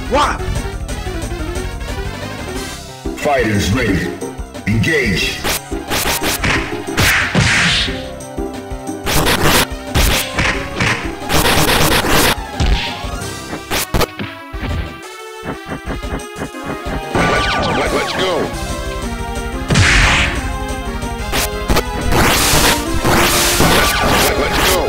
One. Fighters ready. Engage. Let's go. Let's go.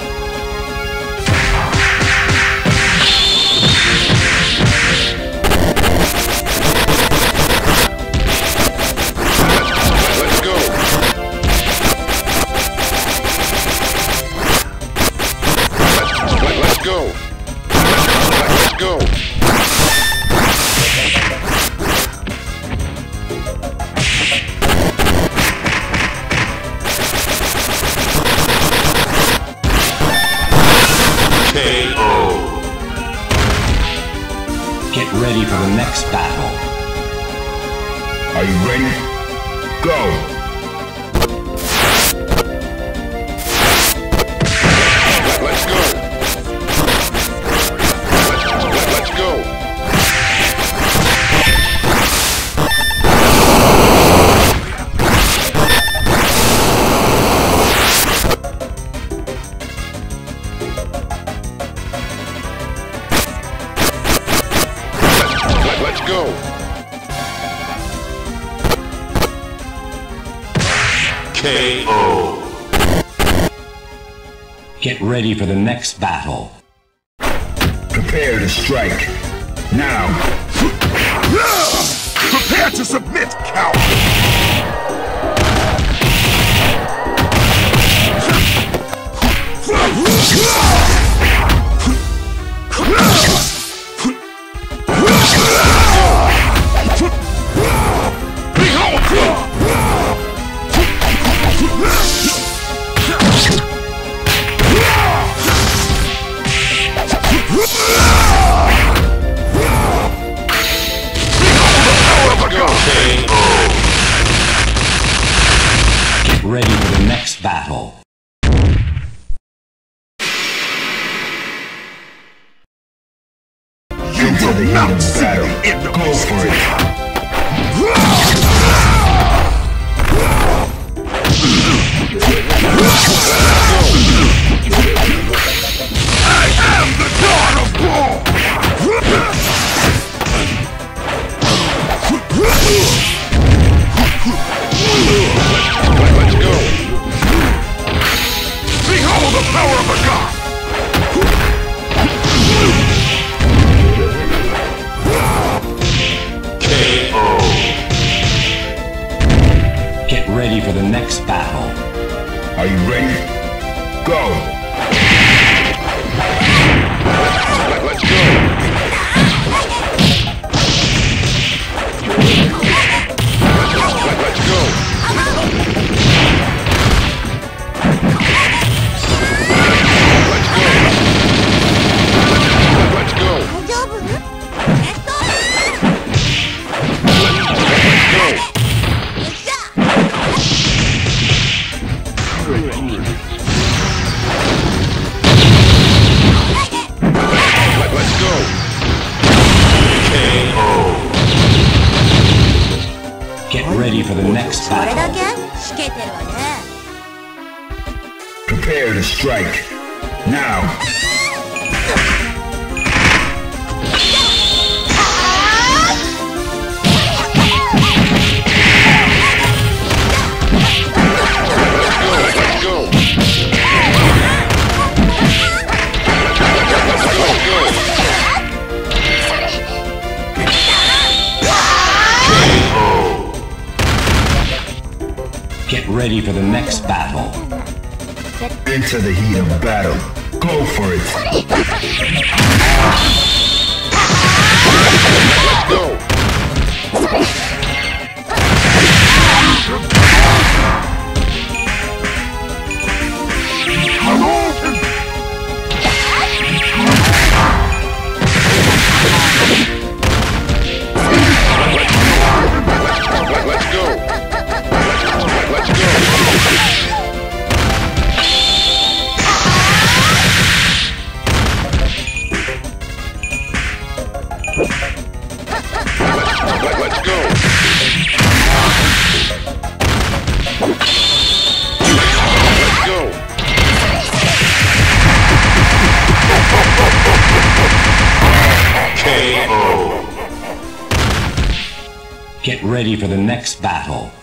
Get ready for the next battle. Are you ready? Go! Let's go! Let's go! Let's go! KO! Get ready for the next battle. Prepare to strike. Now! Prepare to submit, coward! Get ready for the next battle. You will not see the end of Go for it. I am the god of war! Let's go! Behold the power of a god! KO! Get ready for the next battle. Are you ready? Go! Let's go! Let's go! Get ready for the next battle. Prepare to strike. Now! Get ready for the next battle. Into the heat of battle. Go for it. Let's go! Let's go! Let's go! Let's go. Let's go. KO. Get ready for the next battle.